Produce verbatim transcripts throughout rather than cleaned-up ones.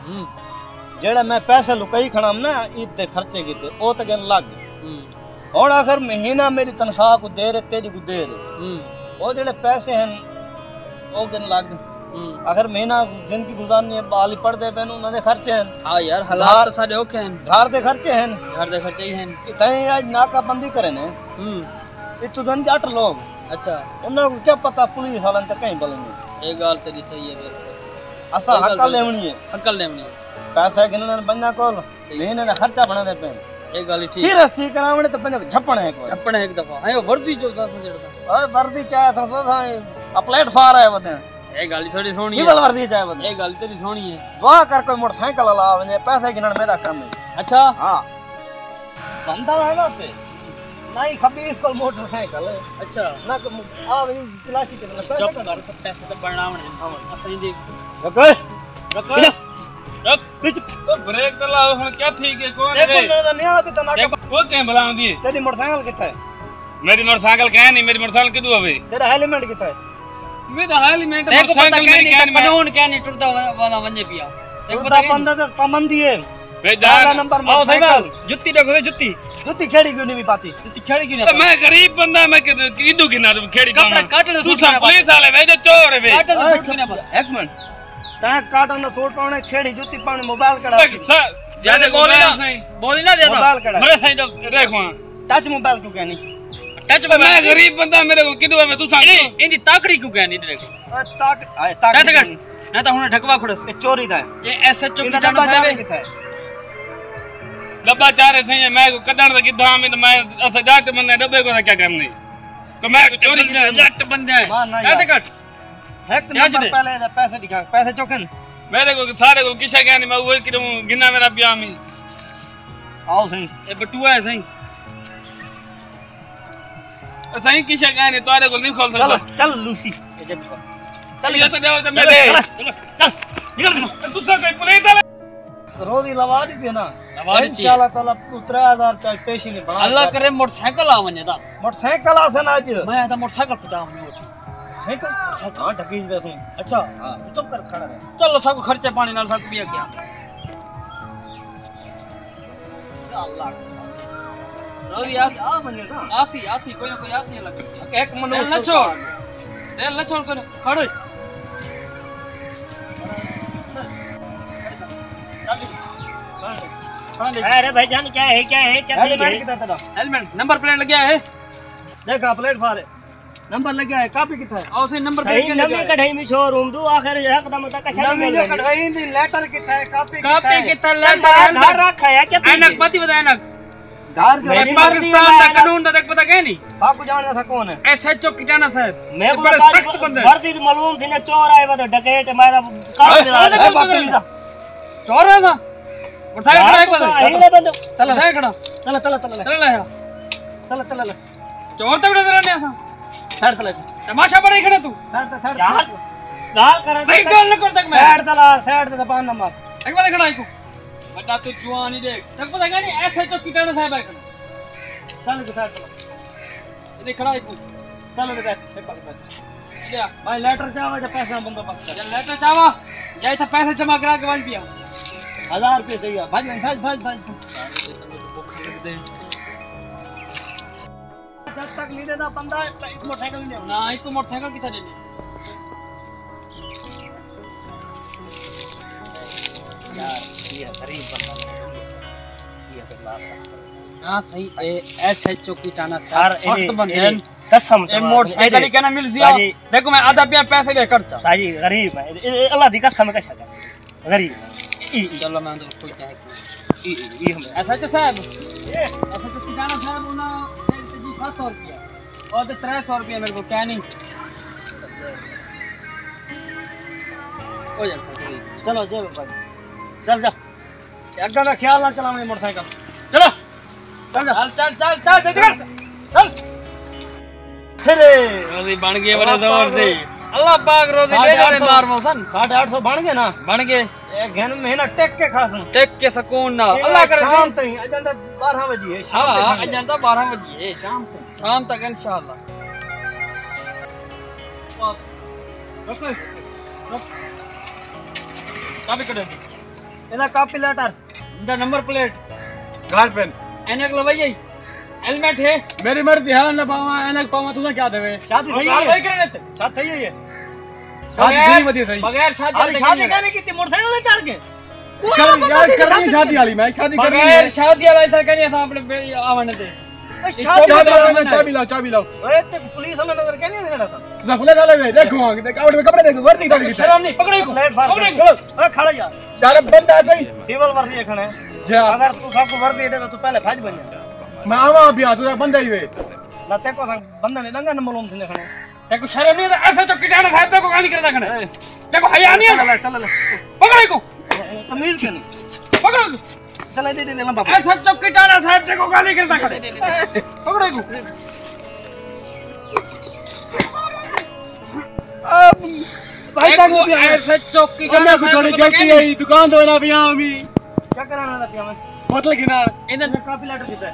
जेड़ा मैं पैसे लुकाई खड़ा ना ईद दे खर्चे कीते ओ ते गन लग हुन अगर महीना मेरी तनख्वाह को दे रे तेरी को दे रे ओ जेड़े पैसे हैं ओ गन लग अगर महीना जिंदगी गुजारनी है बाल पड़ दे पेन उन्हां दे खर्चे हैं। हां यार हालात तो सारे ओके हैं घर दे खर्चे हैं घर दे खर्चे ही हैं तई आज नाकाबंदी करे ने हम्म इतु जन जाट लोग अच्छा उन्हां को क्या पता पुलिस वालन ते कहीं बोलेंगे ये गाल तेरी सही है असा हक लेवनी है हक लेवनी है पैसा गिनन बन्ना कोल महीने दा खर्चा बना दे पेन ये गाल ठीक है सीरस्ती करावणे तो पंजा झपण है एक बार झपण एक दफा हां वर्दी जो दा जड़दा ओए वर्दी चाहे तो आ प्लेटफार्म है वदे ए गाली थोड़ी सोनी है सिविल वर्दी चाहे वदे ए गाली तेरी सोनी है दुआ कर कोई मोटरसाइकिल ला वने पैसे गिनन मेरा काम है अच्छा हां बंदा है ना पे नहीं खबीस को मोटरसाइकिल अच्छा ना आ वही तलाशी के मतलब जब कर सब पैसे तो बनावण है असली देख रख रख रख पिच तो ब्रेक तो लाओ हुन क्या ठीक है कौन है देखो ना निया पे तना वो के बुलाऊं दी तेरी मोटरसाइकिल किथे है मेरी मोटरसाइकिल कहे नहीं मेरी मोटरसाइकिल किदू हवे तेरा हेलमेट किथे है मेरा हेलमेट मोटरसाइकिल मेरी कान में कानून क्या नहीं टुरदा वाला वने पिया देखो पता बंदा तो पाबंदी है पहला नंबर मोटरसाइकिल जुत्ती देखो जुत्ती जुत्ती खेड़ी क्यों नहीं पाती जुत्ती खेड़ी क्यों नहीं मैं गरीब बंदा मैं किदू किना खेड़ी कपड़ा काटने सूट पुलिस वाले वे जो चोर है वे काटने सूट किना पर एक मिनट ता काटन दा सूट पाने खेड़ी जुत्ती पाने मोबाइल कड़ा ज्यादा बोली ना बोली ना ज्यादा मोबाइल कड़ा मेरे सही देखो टच मोबाइल क्यों कहनी टच मैं गरीब बंदा मेरे को किदू है तू सांग इंदी ताकड़ी क्यों कहनी देखो ताक ताक ना तो हुने ढकवा खड़स ए चोरी दा ये एसएचओ की जानो है डब्बा चारे थे मैं को कदण दा किदा में मैं अस जाट बंदे डब्बे को क्या करने तो मैं चोरी जाट बंदे है कट एक नंबर पहले पैसे दिखा पैसे चोकन मेरे को सारे को किसे कहने मैं वो कि गिना मेरा ब्याह में आओ सही ए बटुआ है सही सही किसे कहने तोरे को नहीं खोल सकता चल चल लूसी चल ये तो जाओ मैं चल निकल तू तो कोई पुलिस वाला रोजी लवा दी थी ना इंशाल्लाह ताला तीन हज़ार का पेशी नहीं बना अल्लाह करे मोटरसाइकिल आ वने दा मोटरसाइकिल आ सन आज मैं तो मोटरसाइकिल पचाव नहीं उठी साइकिल हां ढकी दे तू अच्छा हां चुप कर खड़ा रह चलो सब खर्चे पानी नाल सब पिया क्या अल्लाह रोजी आ वने ना आसी आसी कोई ना कोई आसी लगे एक मनो न छोड़ दे न छोड़ कर खड़ो अरे भाईजान क्या है क्या है क्या हेलमेट कितना तेरा हेलमेट नंबर प्लेट लग गया है देखा प्लेटफार्म नंबर लग गया है कापी कितना है और से नंबर देख के नवी कढ़ाई में शोरूम दो आखिर एकदम तक कशा नवी जो कढ़ाई दी लेटर कितना है कापी कापी कितना लेटर घर रखा है क्या अनक पति बताया ना घर जो पाकिस्तान का कानून तो देख पता क्या नहीं सब को जानना था कौन है एसएचओ किटाना साहब मैं बड़ा सख्त बंदा वर्दी मालूम थी ना चोर आए वो डकैत मारा काम दिला चोर है था मोटरसाइकिल खड़ा एक बार हिले बंदो चल है खड़ा चल चल चल चल चल चल चोर तक उधर रहने था साइड चल तमाशा बड़ा खड़ा तू साइड साइड यार गाल कर भाई गाल न कर तक मैं साइड चला साइड से पान नंबर एक बार खड़ा आइको बता तू जवान ही देख तक पता क्या नहीं ऐसे जो कीटाणु साहब है चल के साइड चला ये खड़ा आइको चल ले बैठ एक बार जा भाई लेटर चावा जा पैसा बंदोबस्त कर लेटर चावा जाए था पैसे जमा करा के वाल दिया हजार रुपए चाहिए भाई भाई भाई भाई भूखा लग दे जब तक लीडे दा बंदा एक मोटरसाइकिल नहीं ना एक मोटरसाइकिल किथे ले यार ये गरीब बंदा ये कर ला हां सही ए एसएचओ की टाना यार सख्त बंदे कसम ए मोटरसाइकिल के ना मिल जिया देखो मैं आधा पे पैसे ले खर्चा साजी गरीब है अल्लाह दी कसम का छगा गरीब चलो मैं अंदर कोई है ई ई हम ऐसा तो साहब ये ऐसा तो कितना साहब ना जी सात सौ रुपया और तो तीन सौ रुपया मेरे को क्या नहीं हो जा चलो जे भाई चल जा एकदम का ख्याल ना चलाने मोटरसाइकिल चलो चल चल चल चल चल चल चले रोजी बन गए बड़े जोर से अल्लाह पाक रोजी ले जाने मार मौसन साढ़े आठ सौ बन गए ना बन गए एक घन महीना टेक के खासूं टेक के सुकून ना अल्लाह करे शाम तक अजंदा बारह बजे है शाम तक हां अजंदा बारह बजे है शाम तक शाम तक इंशाल्लाह रख रख काबे कड़े ਇਹਦਾ ਕਾਪੀ ਲੈਟਰ ਦਾ ਨੰਬਰ प्लेट गाल पेन एनक लगाई हेलमेट है मेरी मर्जी है ना पावा एनक पावा तू क्या देवे शादी થઈ भाई ગઈ करे न शादी થઈ ગઈ शादी नहीं मती सही बगैर शादी अरे शादी कहने की थी मोटरसाइकिल पे चढ़ के कर यार करनी शादी वाली मैं शादी करनी है बगैर शादी वाला ऐसा करनी है अपने आवन दे शादी चाबी चाबी लाओ चाबी लाओ ओए ते पुलिस वाला नजर कहनी है सा तुझा खुले डाले वे देखो आगे देख कपड़े कपड़े देख वर्दी डाल के शर्म नहीं पकड़े को प्लेट फाड़ के ओए खड़ा जा सारे बंदा है कोई सिविल वर्दी देखने जा अगर तू सबको वर्दी दे तो तू पहले फज बन जा मैं आवा अभी आ तुझा बंदा ही वे ना ते को बंदा ने डंगा न मालूम थे देखने देखो शर्म नहीं है ऐसा चौकी डाना साहब देखो गाली करता खने देखो हया नहीं चल चल ले पकड़े को तमीज के नहीं पकड़ो चल दे दे लेना बाबा ऐसा चौकी डाना साहब देखो गाली करता खने पकड़े को भाई तक देखो ऐसा चौकी मैं डाना को थोड़ी गलती है दुकान तो ना भी आ अभी क्या कराना था पिया में मतलब कि ना इधर कापी लेटर कितना है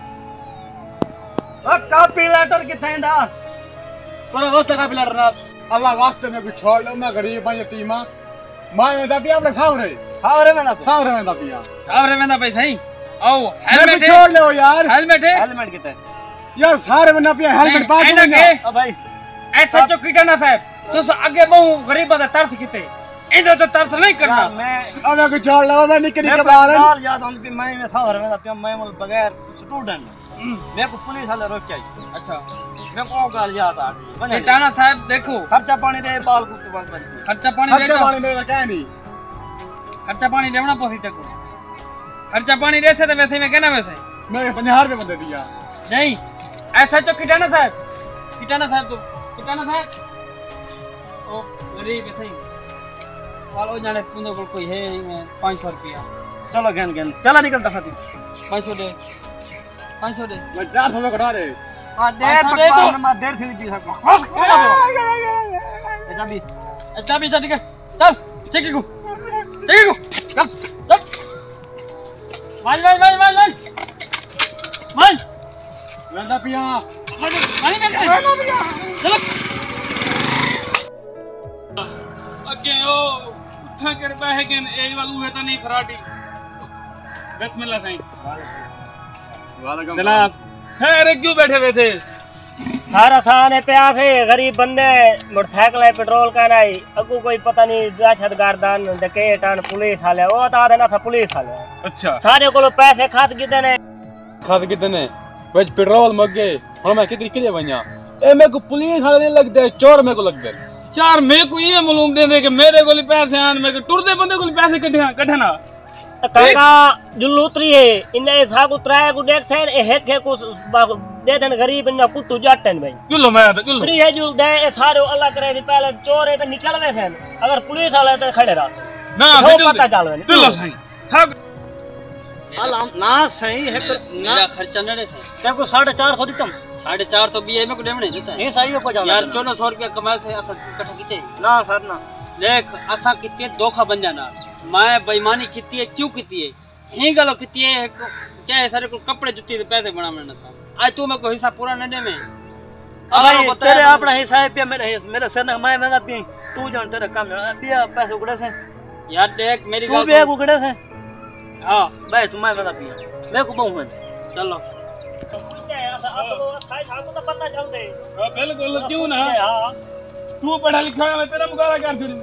ओ कापी लेटर कितना है दा पर वास्ते का पिलर ना अल्लाह वास्ते में कुछ छोड़ लो मैं गरीब हूं यतीम हूं मैं दा पिया अपने सावरे सावरे में ना सावरे में दा पिया सावरे में ना पैसा ही आओ हेलमेट हेलमेट छोड़ लो यार हेलमेट है हेलमेट कितना है यार सारे में ना पिया हेलमेट पा नहीं, दूंगा ओ भाई ऐसा चौकी डाना साहब तो आगे बहु गरीब दा तरस किते इधर तो तरस नहीं करना मैं अब मैं कुछ छोड़ लो मैं निकल मैं के बाहर साल याद हम भी मैं में सावरे में पिया मैं मुल बगैर स्टूडेंट मैं को पुलिस वाले रोक के आई अच्छा मैं को गाल याद आ गई टाना साहब देखो खर्चा पानी दे बाल कुत्ते बाल बन खर्चा पानी खर्चे देता वाले में क्या नहीं खर्चा पानी देवना पोसी तक खर्चा पानी देसे तो वैसे में कहना वैसे मैं पचास रुपए बंदे दिया नहीं ऐसा चो किटाना साहब किटाना साहब तो किटाना साहब ओ गरीब है सही वालो जाने पुंदो को कोई है पाँच सौ रुपया चलो गन गन चला निकल दफा तू पाँच सौ दे पाँच सौ दे मैं चार सौ में कटा दे आ दे पकवान में देर थी पी सको चाबी चाबी चाबी के चल चेक को चेक को चल चल माल माल माल माल माल माल वेंदा पिया माल माल चलो अगे ओ उठा कर बैठ गए एक बार उहे तो नहीं फराटी बिस्मिल्लाह सही वालेकुम जनाब खैर क्यों बैठे हुए थे सारा साने प्यास है गरीब बंदे मोटरसाइकिल है पेट्रोल का नहीं अगू कोई पता नहीं दहशत गर्दन डकैत पुलिस वाले वो बता देना था पुलिस वाले अच्छा सारे को पैसे खात कितने ने खाद कितने वज पेट्रोल मगे हम मैं कितनी किले व냐 ए मेरे को पुलिस वाले नहीं लगते चोर मेरे को लगते यार मेरे को ये मालूम दे दे कि मेरे को पैसे आन मेरे को टुरदे बंदे को पैसे कढ़ा कढ़ना काका जुल्लू उतरी है इन्हें सागु त्राय को देख से ए हेक को दे देन गरीब ने कुत्तू जाटन भाई किलो मैं तो किलो उतरी है जुल दे ए सारे अलग करे थी पहले चोर है तो निकल गए थे अगर पुलिस वाले तो खड़े रहते ना तो पता चल गया किलो सही सब अलाम ना सही है ना मेरा खर्चा नड़े था ते को साढ़े चार सौ दितम साढ़े चार सौ बी में को देवने देता है ये सही को जाना यार चौदह सौ रुपया कमाए से असा इकट्ठा किते ना सर ना देख असा किते धोखा बन जाना मैं बेईमानी किती है क्यों किती है ही गलो किती है चाहे सारे को कपड़े जुत्ती दे पैसे बना मैंने सा आज तू मेरे को हिस्सा पूरा न दे में अरे तेरे अपना हिस्सा है पे मेरे मेरे सर ने मैं मैं पी तू जान तेरा काम पिया पैसे उगड़े से यार देख मेरी तू भी एक उगड़े से हां भाई तू मैं मैं पिया मैं को बहु है चलो तो पता चल दे बिल्कुल क्यों ना तू पढ़ा लिखा है मैं तेरा मुकाबला कर छोड़ी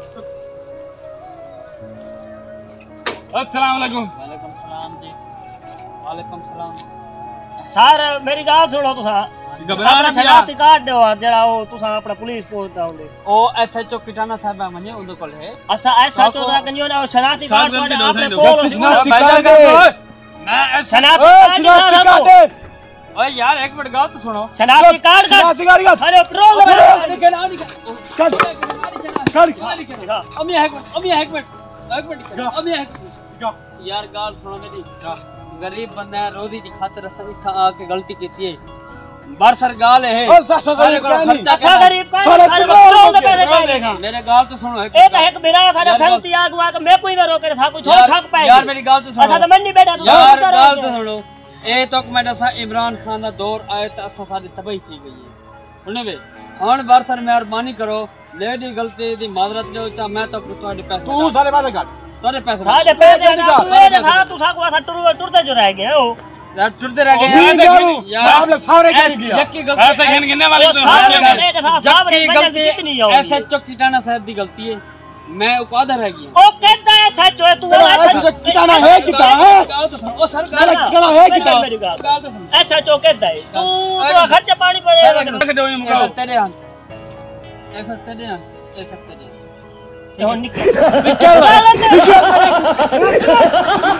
अस्सलाम वालेकुम वालेकुम सलाम जी वालेकुम सलाम सर मेरी गाल सुनो तुसा घबरा ना शनाख्ती कार्ड दो जेड़ा ओ तुसा अपना पुलिस पहुंचता होंगे ओ एसएचओ किटाना साहब मने उन कोल है असा एसएचओ दा कन्यो ना शनाख्ती कार्ड को आपने कोल शनाख्ती कार्ड मैं शनाख्ती कार्ड ओए यार एक मिनट गाओ तो सुनो शनाख्ती कार्ड का शनाख्ती कार्ड का अरे पेट्रोल कर कर अमी एक मिनट अमी एक मिनट एक मिनट अमी एक यार गाल सुनो मेरी गरीब बंदा है रोजी की खातिर असन इथा आके गलती कीती है बरसर गाल है और सा गरीब का नहीं अच्छा गरीब का सारे पेट्रोल दे पैसे देखा मेरे गाल तो सुनो ए तो एक मेरा सारे फंती आग आग मैं कोई ना रोके था कुछ थोड़ा शक पाए यार मेरी गाल तो सुनो अच्छा तो मैं नहीं बैठा यार गाल तो सुनो ए तो मैं दसा इमरान खान दा दौर आए तो असा सारी तबाही की गई है सुने वे हुन बरसर मेहरबानी करो लेडी गलती दी माजरत लो चा मैं तो तुम्हारे पैसे तू सारे बात कर तोरे पैसे साले पैसे ना मेरे साथ तू साको ऐसा टुर टुरते जो रह गए हो यार टुरते रह गए यार आप लोग सारे क्या किया जक्की गलती ऐसे गिन गिनने वाली तो जक्की गलती एसएचओ कीटाना साहब दी गलती है मैं उकादा रह गया ओ कहता है सच है तू ऐसा किटाना है किटा है गाओ तो सुन ओ सर किटाना है किटा मेरी गाल गाओ तो सुन ऐसा चो कहता है तू तो खर्चा पानी पड़ेगा ऐसा तेरे हाथ ऐसा तेरे हाथ ऐसा तेरे ये निकल